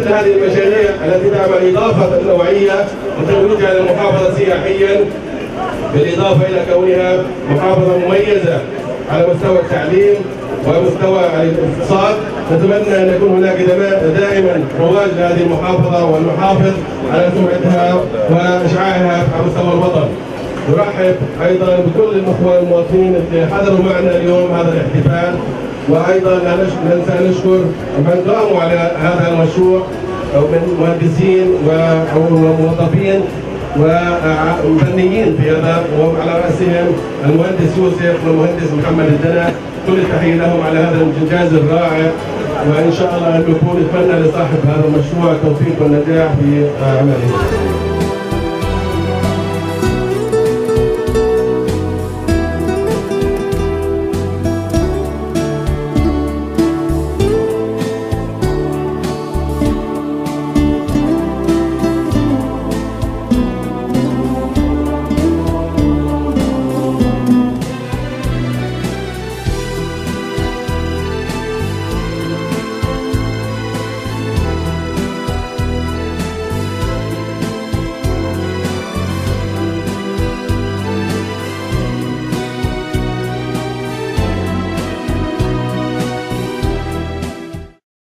مثل هذه المشاريع التي تعمل إضافة نوعية وترويجها للمحافظة سياحيا، بالإضافة إلى كونها محافظة مميزة على مستوى التعليم ومستوى الاقتصاد. نتمنى أن يكون هناك دائما رواج لهذه المحافظة والمحافظ على سمعتها وإشعاعها على مستوى الوطن. نرحب أيضا بكل الأخوة المواطنين اللي حضروا معنا اليوم هذا الاحتفال، وأيضا لا ننسى نشكر من قاموا على هذا المشروع من مهندسين وموظفين وفنيين في هذا، وعلى رأسهم المهندس يوسف والمهندس محمد الدنا. كل التحية لهم على هذا الإنجاز الرائع، وإن شاء الله أن نكون نتمنى لصاحب هذا المشروع التوفيق والنجاح في عمله.